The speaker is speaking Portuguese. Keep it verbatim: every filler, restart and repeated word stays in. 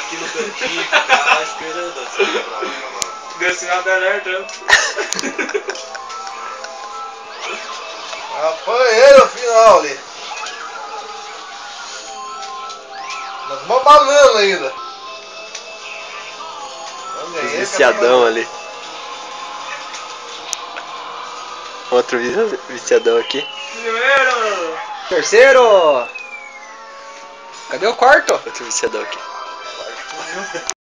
aqui no cantinho, ficar lá esperando assim pra mano. Deu sinal de alerta, né? Apanhei no final ali. Mas uma banana ainda. Os viciadão ali. Outro vi- viciadão aqui. Primeiro! Terceiro! Cadê o quarto? Outro viciadão aqui.